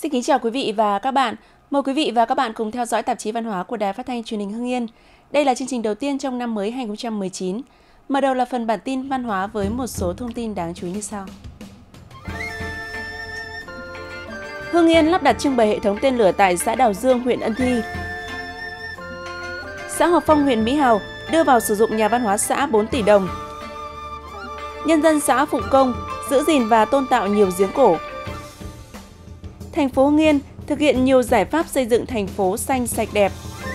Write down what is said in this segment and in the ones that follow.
Xin kính chào quý vị và các bạn. Mời quý vị và các bạn cùng theo dõi tạp chí văn hóa của Đài Phát thanh Truyền hình Hưng Yên. Đây là chương trình đầu tiên trong năm mới 2019. Mở đầu là phần bản tin văn hóa với một số thông tin đáng chú ý như sau. Hưng Yên lắp đặt trưng bày hệ thống tên lửa tại xã Đào Dương, huyện Ân Thi. Xã Hòa Phong, huyện Mỹ Hào đưa vào sử dụng nhà văn hóa xã 4 tỷ đồng. Nhân dân xã Phụng Công giữ gìn và tôn tạo nhiều giếng cổ. Thành phố Hưng Yên thực hiện nhiều giải pháp xây dựng thành phố xanh sạch đẹp.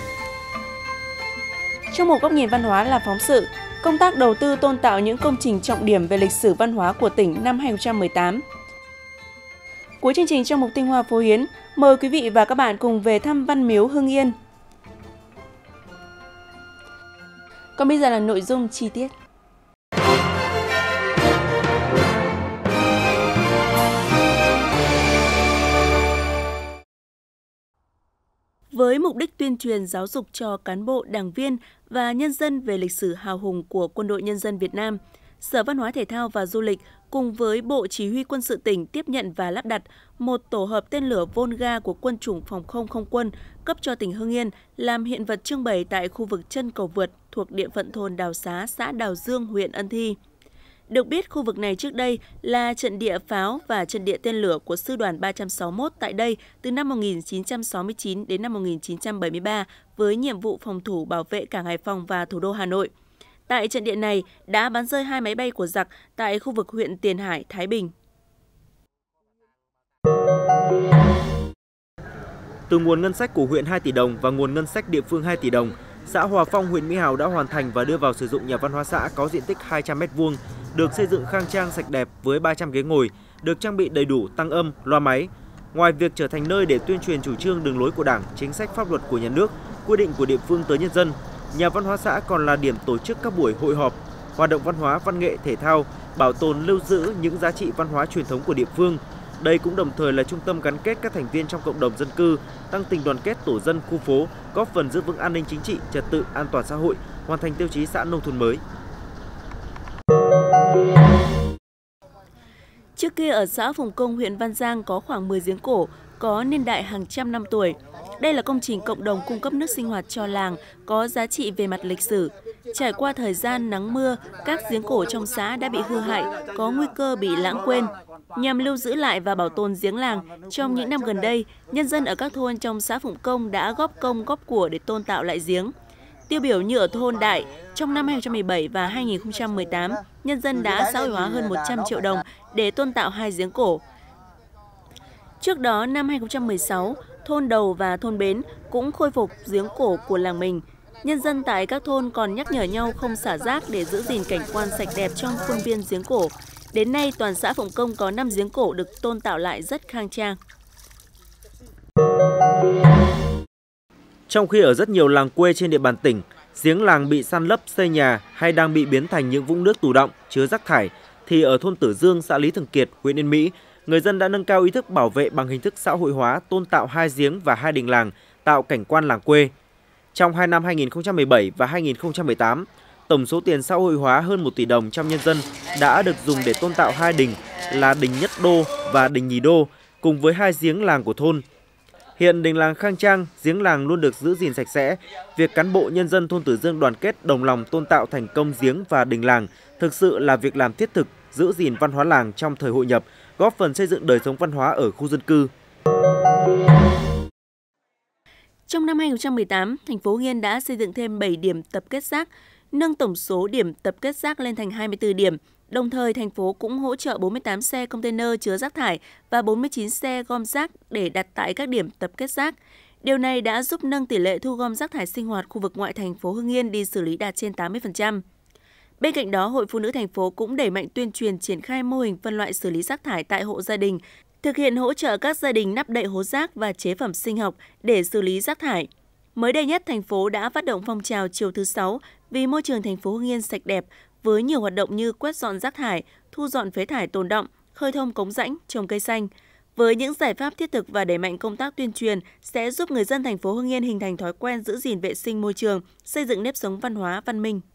Trong một góc nhìn văn hóa là phóng sự, công tác đầu tư tôn tạo những công trình trọng điểm về lịch sử văn hóa của tỉnh năm 2018. Cuối chương trình trong mục Tinh hoa phố Hiến, mời quý vị và các bạn cùng về thăm Văn Miếu Hưng Yên. Còn bây giờ là nội dung chi tiết. Với mục đích tuyên truyền giáo dục cho cán bộ, đảng viên và nhân dân về lịch sử hào hùng của Quân đội Nhân dân Việt Nam, Sở Văn hóa Thể thao và Du lịch cùng với Bộ Chỉ huy Quân sự tỉnh tiếp nhận và lắp đặt một tổ hợp tên lửa Volga của Quân chủng Phòng không Không quân cấp cho tỉnh Hưng Yên làm hiện vật trưng bày tại khu vực chân cầu vượt thuộc địa phận thôn Đào Xá, xã Đào Dương, huyện Ân Thi. Được biết, khu vực này trước đây là trận địa pháo và trận địa tên lửa của Sư đoàn 361 tại đây từ năm 1969 đến năm 1973 với nhiệm vụ phòng thủ bảo vệ cảng Hải Phòng và thủ đô Hà Nội. Tại trận địa này đã bắn rơi 2 máy bay của giặc tại khu vực huyện Tiền Hải, Thái Bình. Từ nguồn ngân sách của huyện 2 tỷ đồng và nguồn ngân sách địa phương 2 tỷ đồng, xã Hòa Phong, huyện Mỹ Hào đã hoàn thành và đưa vào sử dụng nhà văn hóa xã có diện tích 200 m², được xây dựng khang trang sạch đẹp với 300 ghế ngồi, được trang bị đầy đủ tăng âm, loa máy. Ngoài việc trở thành nơi để tuyên truyền chủ trương đường lối của Đảng, chính sách pháp luật của nhà nước, quy định của địa phương tới nhân dân, nhà văn hóa xã còn là điểm tổ chức các buổi hội họp, hoạt động văn hóa, văn nghệ, thể thao, bảo tồn lưu giữ những giá trị văn hóa truyền thống của địa phương. Đây cũng đồng thời là trung tâm gắn kết các thành viên trong cộng đồng dân cư, tăng tình đoàn kết tổ dân khu phố, góp phần giữ vững an ninh chính trị, trật tự, an toàn xã hội, hoàn thành tiêu chí xã nông thôn mới. Trước kia ở xã Phụng Công, huyện Văn Giang có khoảng 10 giếng cổ có niên đại hàng trăm năm tuổi. Đây là công trình cộng đồng cung cấp nước sinh hoạt cho làng, có giá trị về mặt lịch sử. Trải qua thời gian nắng mưa, các giếng cổ trong xã đã bị hư hại, có nguy cơ bị lãng quên. Nhằm lưu giữ lại và bảo tồn giếng làng, trong những năm gần đây, nhân dân ở các thôn trong xã Phụng Công đã góp công góp của để tôn tạo lại giếng. Tiêu biểu như ở thôn Đại, trong năm 2017 và 2018, nhân dân đã xã hội hóa hơn 100 triệu đồng để tôn tạo 2 giếng cổ. Trước đó, năm 2016, thôn Đầu và thôn Bến cũng khôi phục giếng cổ của làng mình. Nhân dân tại các thôn còn nhắc nhở nhau không xả rác để giữ gìn cảnh quan sạch đẹp trong khuôn viên giếng cổ. Đến nay, toàn xã Phụng Công có 5 giếng cổ được tôn tạo lại rất khang trang. Trong khi ở rất nhiều làng quê trên địa bàn tỉnh, giếng làng bị san lấp xây nhà hay đang bị biến thành những vũng nước tù đọng chứa rác thải, thì ở thôn Tử Dương, xã Lý Thường Kiệt, huyện Yên Mỹ, người dân đã nâng cao ý thức bảo vệ bằng hình thức xã hội hóa, tôn tạo 2 giếng và 2 đình làng, tạo cảnh quan làng quê. Trong 2 năm 2017 và 2018, tổng số tiền xã hội hóa hơn 1 tỷ đồng trong nhân dân đã được dùng để tôn tạo 2 đình là đình Nhất Đô và đình Nhì Đô, cùng với 2 giếng làng của thôn. Hiện đình làng khang trang, giếng làng luôn được giữ gìn sạch sẽ. Việc cán bộ nhân dân thôn Tử Dương đoàn kết đồng lòng tôn tạo thành công giếng và đình làng thực sự là việc làm thiết thực, giữ gìn văn hóa làng trong thời hội nhập, góp phần xây dựng đời sống văn hóa ở khu dân cư. Trong năm 2018, thành phố Hưng Yên đã xây dựng thêm 7 điểm tập kết rác, nâng tổng số điểm tập kết rác lên thành 24 điểm. Đồng thời, thành phố cũng hỗ trợ 48 xe container chứa rác thải và 49 xe gom rác để đặt tại các điểm tập kết rác. Điều này đã giúp nâng tỷ lệ thu gom rác thải sinh hoạt khu vực ngoại thành phố Hưng Yên đi xử lý đạt trên 80%. Bên cạnh đó, Hội Phụ nữ thành phố cũng đẩy mạnh tuyên truyền triển khai mô hình phân loại xử lý rác thải tại hộ gia đình, thực hiện hỗ trợ các gia đình nắp đậy hố rác và chế phẩm sinh học để xử lý rác thải. Mới đây nhất, thành phố đã phát động phong trào chiều thứ 6 vì môi trường thành phố Hưng Yên sạch đẹp với nhiều hoạt động như quét dọn rác thải, thu dọn phế thải tồn đọng, khơi thông cống rãnh, trồng cây xanh. Với những giải pháp thiết thực và đẩy mạnh công tác tuyên truyền sẽ giúp người dân thành phố Hưng Yên hình thành thói quen giữ gìn vệ sinh môi trường, xây dựng nếp sống văn hóa văn minh.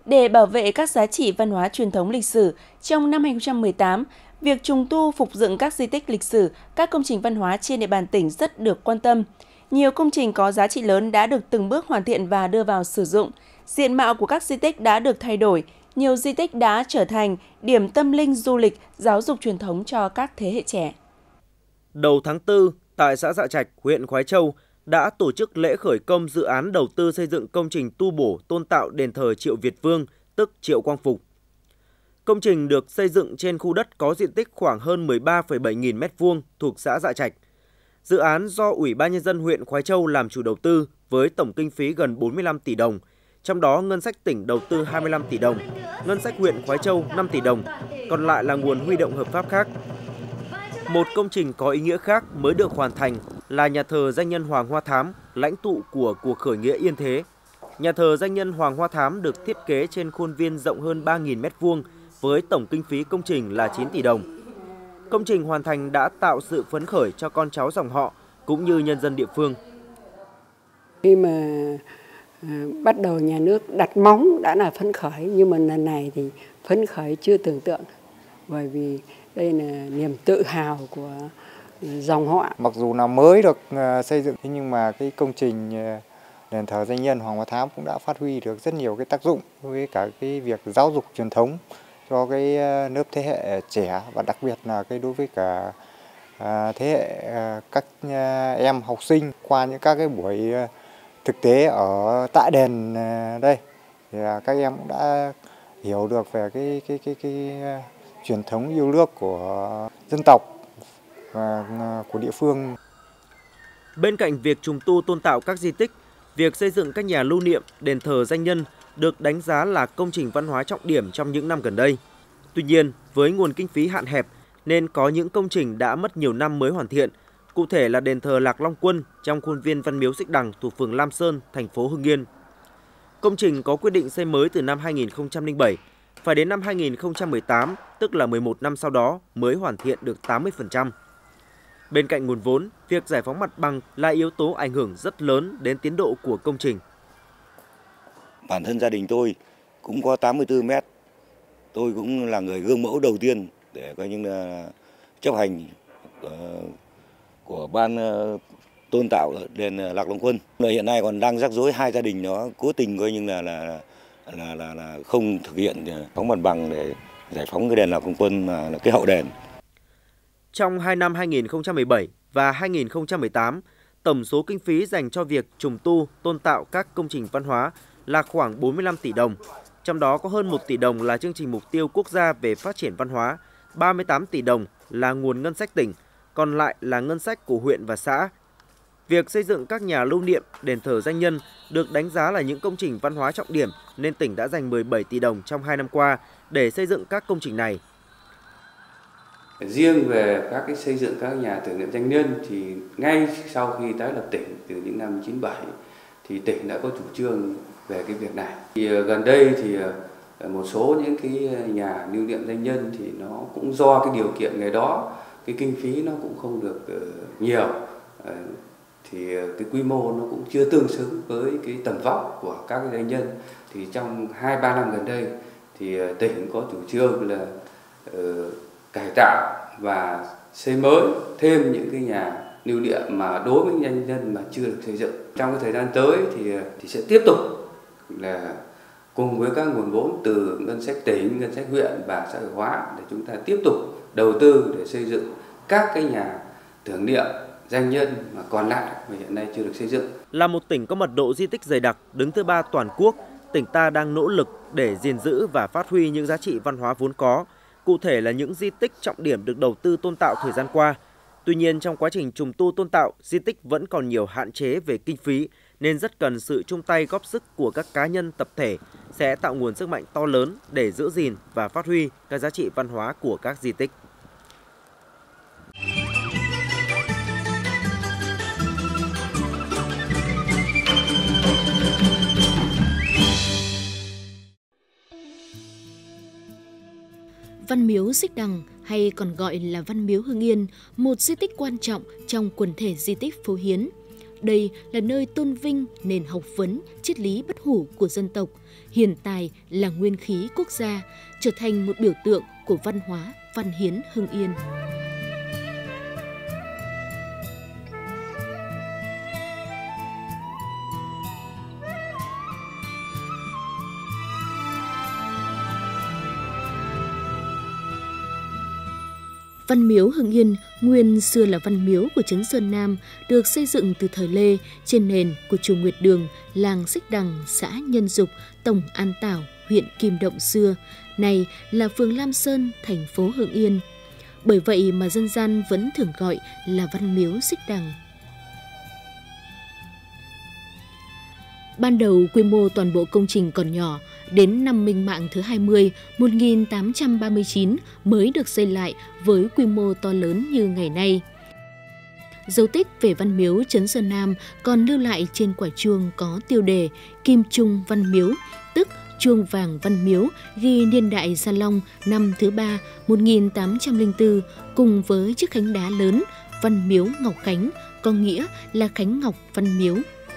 Để bảo vệ các giá trị văn hóa truyền thống lịch sử, trong năm 2018, việc trùng tu phục dựng các di tích lịch sử, các công trình văn hóa trên địa bàn tỉnh rất được quan tâm. Nhiều công trình có giá trị lớn đã được từng bước hoàn thiện và đưa vào sử dụng. Diện mạo của các di tích đã được thay đổi, nhiều di tích đã trở thành điểm tâm linh du lịch, giáo dục truyền thống cho các thế hệ trẻ. Đầu tháng 4, tại xã Dạ Trạch, huyện Khoái Châu đã tổ chức lễ khởi công dự án đầu tư xây dựng công trình tu bổ tôn tạo đền thờ Triệu Việt Vương, tức Triệu Quang Phục. Công trình được xây dựng trên khu đất có diện tích khoảng hơn 13,7 nghìn m² thuộc xã Dạ Trạch. Dự án do Ủy ban Nhân dân huyện Khoái Châu làm chủ đầu tư với tổng kinh phí gần 45 tỷ đồng, trong đó ngân sách tỉnh đầu tư 25 tỷ đồng, ngân sách huyện Khoái Châu 5 tỷ đồng, còn lại là nguồn huy động hợp pháp khác. Một công trình có ý nghĩa khác mới được hoàn thành là nhà thờ danh nhân Hoàng Hoa Thám, lãnh tụ của cuộc khởi nghĩa Yên Thế. Nhà thờ danh nhân Hoàng Hoa Thám được thiết kế trên khuôn viên rộng hơn 3.000 m² với tổng kinh phí công trình là 9 tỷ đồng. Công trình hoàn thành đã tạo sự phấn khởi cho con cháu dòng họ cũng như nhân dân địa phương. Khi mà bắt đầu nhà nước đặt móng đã là phấn khởi, nhưng mà lần này thì phấn khởi chưa tưởng tượng, bởi vì đây là niềm tự hào của dòng họ. Mặc dù là mới được xây dựng, nhưng mà cái công trình đền thờ danh nhân Hoàng Hoa Thám cũng đã phát huy được rất nhiều cái tác dụng với cả cái việc giáo dục truyền thống cho cái lớp thế hệ trẻ, và đặc biệt là cái đối với cả thế hệ các em học sinh qua những các cái buổi thực tế ở tại đền đây thì các em cũng đã hiểu được về cái truyền thống yêu nước của dân tộc và của địa phương. Bên cạnh việc trùng tu tôn tạo các di tích, việc xây dựng các nhà lưu niệm, đền thờ danh nhân được đánh giá là công trình văn hóa trọng điểm trong những năm gần đây. Tuy nhiên, với nguồn kinh phí hạn hẹp nên có những công trình đã mất nhiều năm mới hoàn thiện. Cụ thể là đền thờ Lạc Long Quân trong khuôn viên Văn Miếu Xích Đằng thuộc phường Lam Sơn, thành phố Hưng Yên. Công trình có quyết định xây mới từ năm 2007, phải đến năm 2018, tức là 11 năm sau đó mới hoàn thiện được 80%. Bên cạnh nguồn vốn, việc giải phóng mặt bằng là yếu tố ảnh hưởng rất lớn đến tiến độ của công trình. Bản thân gia đình tôi cũng có 84 mét. Tôi cũng là người gương mẫu đầu tiên để coi như là chấp hành của ban tôn tạo đền Lạc Long Quân. Hiện nay còn đang rắc rối, hai gia đình nó cố tình coi như là không thực hiện phóng mặt bằng để giải phóng cái đền Lạc Long Quân mà là cái hậu đền. Trong 2 năm 2017 và 2018, tổng số kinh phí dành cho việc trùng tu, tôn tạo các công trình văn hóa là khoảng 45 tỷ đồng. Trong đó có hơn 1 tỷ đồng là chương trình mục tiêu quốc gia về phát triển văn hóa, 38 tỷ đồng là nguồn ngân sách tỉnh, còn lại là ngân sách của huyện và xã. Việc xây dựng các nhà lưu niệm, đền thờ danh nhân được đánh giá là những công trình văn hóa trọng điểm nên tỉnh đã dành 17 tỷ đồng trong 2 năm qua để xây dựng các công trình này. Riêng về các cái xây dựng các nhà tưởng niệm danh nhân thì ngay sau khi tái lập tỉnh từ những năm 97 thì tỉnh đã có chủ trương về cái việc này. Thì gần đây thì một số những cái nhà lưu niệm danh nhân thì nó cũng do cái điều kiện ngày đó cái kinh phí nó cũng không được nhiều, thì cái quy mô nó cũng chưa tương xứng với cái tầm vóc của các cái danh nhân. Thì trong 2-3 năm gần đây thì tỉnh có chủ trương là cải tạo và xây mới thêm những cái nhà lưu niệm mà đối với danh nhân mà chưa được xây dựng. Trong cái thời gian tới thì sẽ tiếp tục là cùng với các nguồn vốn từ ngân sách tỉnh, ngân sách huyện và xã hội hóa để chúng ta tiếp tục đầu tư để xây dựng các cái nhà tưởng niệm danh nhân mà còn lại mà hiện nay chưa được xây dựng. Là một tỉnh có mật độ di tích dày đặc, đứng thứ 3 toàn quốc, tỉnh ta đang nỗ lực để gìn giữ và phát huy những giá trị văn hóa vốn có. Cụ thể là những di tích trọng điểm được đầu tư tôn tạo thời gian qua. Tuy nhiên, trong quá trình trùng tu tôn tạo, di tích vẫn còn nhiều hạn chế về kinh phí, nên rất cần sự chung tay góp sức của các cá nhân tập thể sẽ tạo nguồn sức mạnh to lớn để giữ gìn và phát huy các giá trị văn hóa của các di tích. Văn Miếu Xích Đằng hay còn gọi là Văn Miếu Hưng Yên, một di tích quan trọng trong quần thể di tích Phố Hiến. Đây là nơi tôn vinh nền học vấn, triết lý bất hủ của dân tộc, hiền tài là nguyên khí quốc gia, trở thành một biểu tượng của văn hóa, văn hiến Hưng Yên. Văn miếu Hưng Yên nguyên xưa là văn miếu của trấn Sơn Nam, được xây dựng từ thời Lê trên nền của chùa Nguyệt Đường, làng Xích Đằng, xã Nhân Dục, tổng An Tảo, huyện Kim Động xưa, nay là phường Lam Sơn, thành phố Hưng Yên. Bởi vậy mà dân gian vẫn thường gọi là văn miếu Xích Đằng. Ban đầu quy mô toàn bộ công trình còn nhỏ, đến năm Minh Mạng thứ 20, 1839 mới được xây lại với quy mô to lớn như ngày nay. Dấu tích về văn miếu trấn Sơn Nam còn lưu lại trên quả chuông có tiêu đề Kim Trung Văn Miếu, tức chuông vàng văn miếu, ghi niên đại Gia Long năm thứ 3, 1804, cùng với chiếc khánh đá lớn Văn Miếu Ngọc Khánh, có nghĩa là Khánh Ngọc Văn Miếu.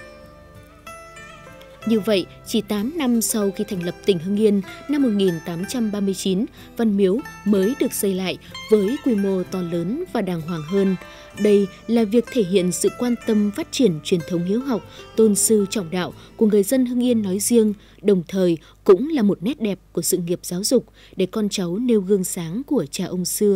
Như vậy, chỉ 8 năm sau khi thành lập tỉnh Hưng Yên, năm 1839, văn miếu mới được xây lại với quy mô to lớn và đàng hoàng hơn. Đây là việc thể hiện sự quan tâm phát triển truyền thống hiếu học, tôn sư trọng đạo của người dân Hưng Yên nói riêng, đồng thời cũng là một nét đẹp của sự nghiệp giáo dục để con cháu nêu gương sáng của cha ông xưa.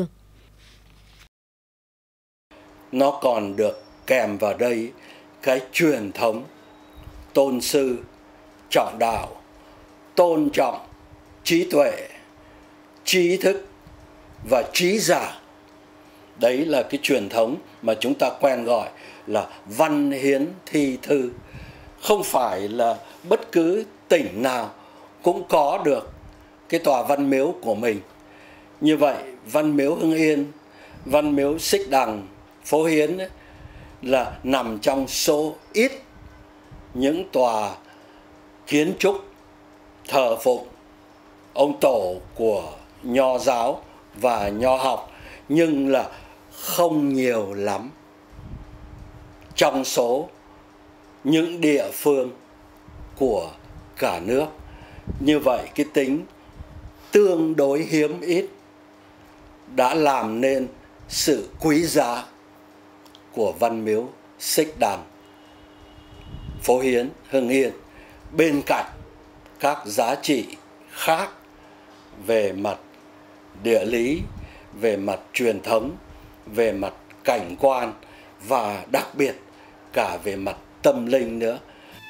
Nó còn được kèm vào đây cái truyền thống tôn sư trọng đạo, tôn trọng trí tuệ, trí thức và trí giả. Đấy là cái truyền thống mà chúng ta quen gọi là văn hiến thi thư. Không phải là bất cứ tỉnh nào cũng có được cái tòa văn miếu của mình. Như vậy, văn miếu Hưng Yên, văn miếu Xích Đằng, phố Hiến ấy, là nằm trong số ít những tòa kiến trúc thờ phụng ông tổ của nho giáo và nho học, nhưng là không nhiều lắm trong số những địa phương của cả nước. Như vậy cái tính tương đối hiếm ít đã làm nên sự quý giá của văn miếu Xích Đằng, phố Hiến, Hưng Yên, bên cạnh các giá trị khác về mặt địa lý, về mặt truyền thống, về mặt cảnh quan và đặc biệt cả về mặt tâm linh nữa.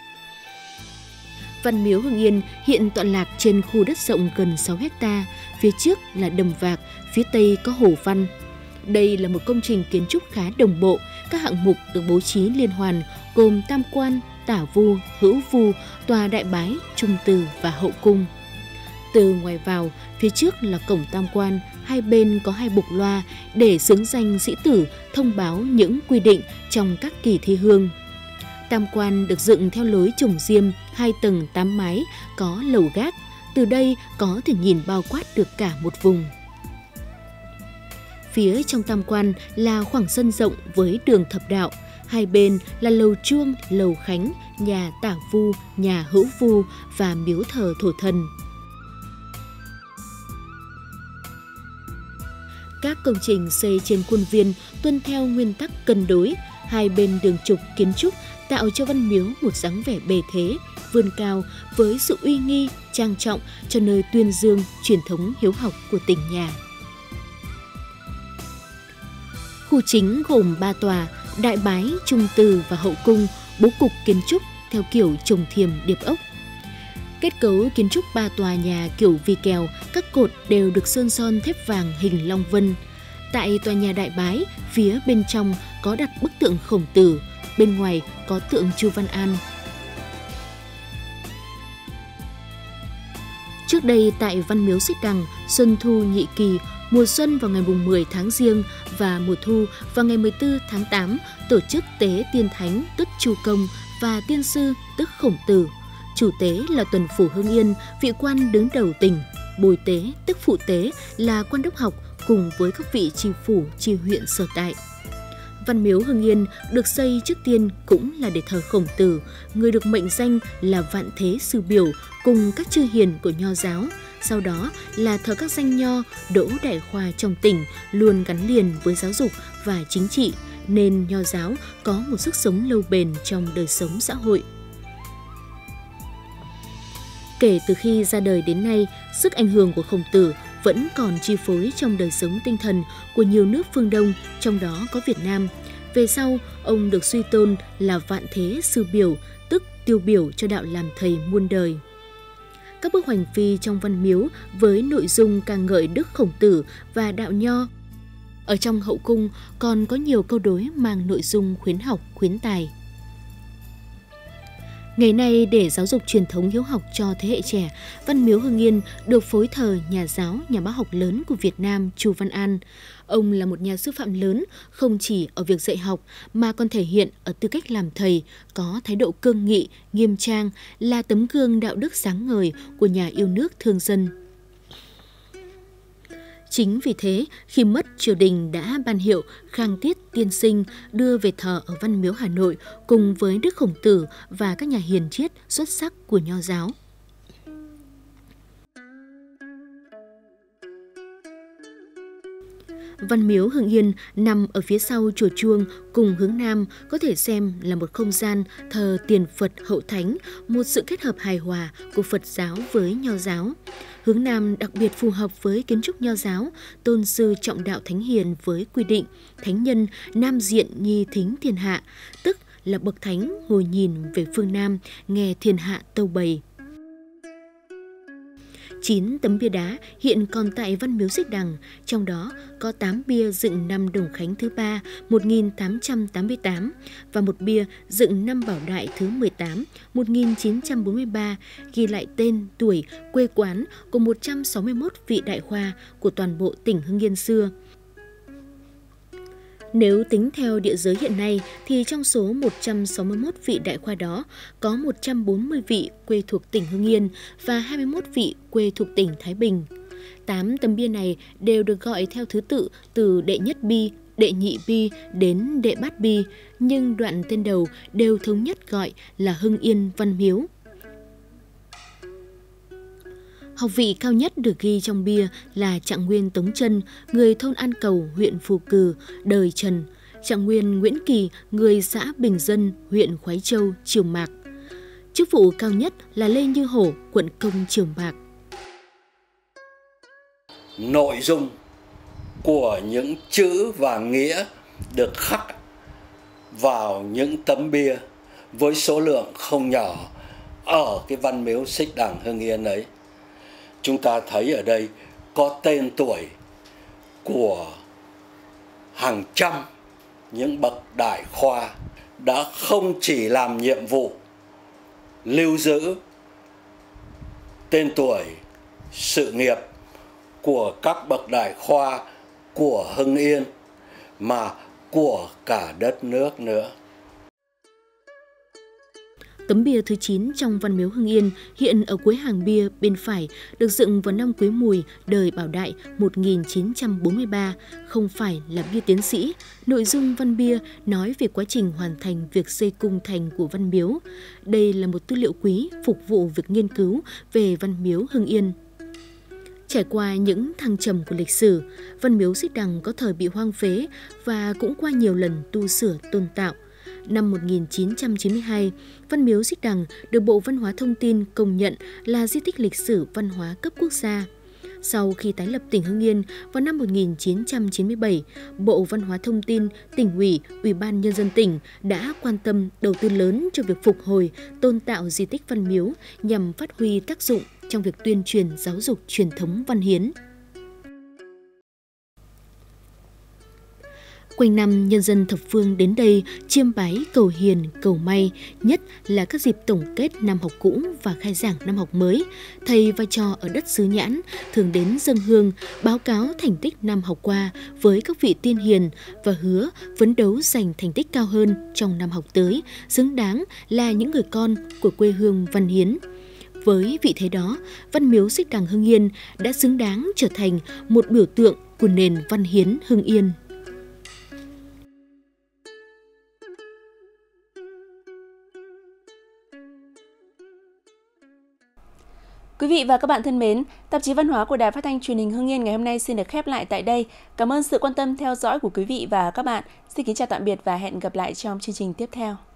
Văn miếu Hưng Yên hiện tọa lạc trên khu đất rộng gần 6 ha, phía trước là đầm Vạc, phía tây có hồ Văn. Đây là một công trình kiến trúc khá đồng bộ, các hạng mục được bố trí liên hoàn gồm tam quan, tả vu, hữu vu, tòa đại bái, trung từ và hậu cung. Từ ngoài vào, phía trước là cổng tam quan, hai bên có hai bục loa để xướng danh sĩ tử thông báo những quy định trong các kỳ thi hương. Tam quan được dựng theo lối trồng diêm, 2 tầng 8 mái, có lầu gác. Từ đây có thể nhìn bao quát được cả một vùng. Phía trong tam quan là khoảng sân rộng với đường thập đạo. Hai bên là lầu chuông, lầu khánh, nhà tả vu, nhà hữu vu và miếu thờ thổ thần. Các công trình xây trên khuôn viên tuân theo nguyên tắc cân đối, hai bên đường trục kiến trúc tạo cho văn miếu một dáng vẻ bề thế, vươn cao với sự uy nghi, trang trọng cho nơi tuyên dương truyền thống hiếu học của tỉnh nhà. Khu chính gồm 3 tòa, đại bái, trung từ và hậu cung, bố cục kiến trúc theo kiểu chồng thiềm điệp ốc. Kết cấu kiến trúc 3 tòa nhà kiểu vi kèo, các cột đều được sơn son thép vàng hình long vân. Tại tòa nhà đại bái, phía bên trong có đặt bức tượng Khổng Tử, bên ngoài có tượng Chu Văn An. Trước đây tại Văn miếu Xích Đằng, xuân thu nhị kỳ, mùa xuân vào ngày 10 tháng Giêng và mùa thu vào ngày 14 tháng 8 tổ chức tế tiên thánh tức Chu Công và tiên sư tức Khổng Tử. Chủ tế là tuần phủ Hưng Yên, vị quan đứng đầu tỉnh. Bồi tế tức phụ tế là quan đốc học cùng với các vị tri phủ, tri huyện sở tại. Văn miếu Hưng Yên được xây trước tiên cũng là để thờ Khổng Tử, người được mệnh danh là vạn thế sư biểu cùng các chư hiền của Nho giáo. Sau đó là thờ các danh nho, đỗ đại khoa trong tỉnh, luôn gắn liền với giáo dục và chính trị, nên Nho giáo có một sức sống lâu bền trong đời sống xã hội. Kể từ khi ra đời đến nay, sức ảnh hưởng của Khổng Tử vẫn còn chi phối trong đời sống tinh thần của nhiều nước phương Đông, trong đó có Việt Nam. Về sau, ông được suy tôn là vạn thế sư biểu, tức tiêu biểu cho đạo làm thầy muôn đời. Các bức hoành phi trong văn miếu với nội dung ca ngợi Đức Khổng Tử và đạo Nho. Ở trong hậu cung còn có nhiều câu đối mang nội dung khuyến học, khuyến tài. Ngày nay, để giáo dục truyền thống hiếu học cho thế hệ trẻ, Văn miếu Hưng Yên được phối thờ nhà giáo, nhà bác học lớn của Việt Nam Chu Văn An. Ông là một nhà sư phạm lớn, không chỉ ở việc dạy học mà còn thể hiện ở tư cách làm thầy, có thái độ cương nghị, nghiêm trang, là tấm gương đạo đức sáng ngời của nhà yêu nước thương dân. Chính vì thế, khi mất, triều đình đã ban hiệu Khang Tiết Tiên Sinh đưa về thờ ở Văn miếu Hà Nội cùng với Đức Khổng Tử và các nhà hiền triết xuất sắc của Nho giáo. Văn miếu Hưng Yên nằm ở phía sau chùa Chuông, cùng hướng Nam có thể xem là một không gian thờ tiền Phật hậu thánh, một sự kết hợp hài hòa của Phật giáo với Nho giáo. Hướng Nam đặc biệt phù hợp với kiến trúc Nho giáo, tôn sư trọng đạo thánh hiền với quy định thánh nhân nam diện nhi thính thiên hạ, tức là bậc thánh ngồi nhìn về phương Nam, nghe thiên hạ tâu bày. 9 tấm bia đá hiện còn tại Văn miếu Xích Đằng, trong đó có 8 bia dựng năm Đồng Khánh thứ 3 1888 và một bia dựng năm Bảo Đại thứ 18 1943, ghi lại tên, tuổi, quê quán của 161 vị đại khoa của toàn bộ tỉnh Hưng Yên xưa. Nếu tính theo địa giới hiện nay thì trong số 161 vị đại khoa đó có 140 vị quê thuộc tỉnh Hưng Yên và 21 vị quê thuộc tỉnh Thái Bình. 8 tấm bia này đều được gọi theo thứ tự từ đệ nhất bi, đệ nhị bi đến đệ bát bi, nhưng đoạn tên đầu đều thống nhất gọi là Hưng Yên Văn miếu. Học vị cao nhất được ghi trong bia là Trạng Nguyên Tống Trân, người thôn An Cầu, huyện Phù Cừ, đời Trần. Trạng Nguyên Nguyễn Kỳ, người xã Bình Dân, huyện Khoái Châu, Triều Mạc. Chức vụ cao nhất là Lê Như Hổ, quận Công, Triều Mạc. Nội dung của những chữ và nghĩa được khắc vào những tấm bia với số lượng không nhỏ ở cái Văn miếu Xích Đằng Hưng Yên ấy. Chúng ta thấy ở đây có tên tuổi của hàng trăm những bậc đại khoa đã không chỉ làm nhiệm vụ lưu giữ tên tuổi, sự nghiệp của các bậc đại khoa của Hưng Yên mà của cả đất nước nữa. Tấm bia thứ 9 trong Văn miếu Hưng Yên hiện ở cuối hàng bia bên phải, được dựng vào năm Quý Mùi, đời Bảo Đại 1943, không phải là bia tiến sĩ. Nội dung văn bia nói về quá trình hoàn thành việc xây cung thành của Văn miếu. Đây là một tư liệu quý phục vụ việc nghiên cứu về Văn miếu Hưng Yên. Trải qua những thăng trầm của lịch sử, Văn miếu Xích Đằng có thời bị hoang phế và cũng qua nhiều lần tu sửa tôn tạo. Năm 1992, Văn miếu Xích Đằng được Bộ Văn hóa Thông tin công nhận là di tích lịch sử văn hóa cấp quốc gia. Sau khi tái lập tỉnh Hưng Yên vào năm 1997, Bộ Văn hóa Thông tin, Tỉnh ủy, Ủy ban Nhân dân tỉnh đã quan tâm đầu tư lớn cho việc phục hồi, tôn tạo di tích Văn miếu nhằm phát huy tác dụng trong việc tuyên truyền giáo dục truyền thống văn hiến. Quanh năm, nhân dân thập phương đến đây chiêm bái cầu hiền, cầu may, nhất là các dịp tổng kết năm học cũ và khai giảng năm học mới. Thầy và trò ở đất xứ Nhãn thường đến dâng hương, báo cáo thành tích năm học qua với các vị tiên hiền và hứa phấn đấu giành thành tích cao hơn trong năm học tới, xứng đáng là những người con của quê hương văn hiến. Với vị thế đó, Văn miếu Xích Đằng Hưng Yên đã xứng đáng trở thành một biểu tượng của nền văn hiến Hưng Yên. Quý vị và các bạn thân mến, tạp chí văn hóa của Đài Phát thanh Truyền hình Hưng Yên ngày hôm nay xin được khép lại tại đây. Cảm ơn sự quan tâm theo dõi của quý vị và các bạn. Xin kính chào tạm biệt và hẹn gặp lại trong chương trình tiếp theo.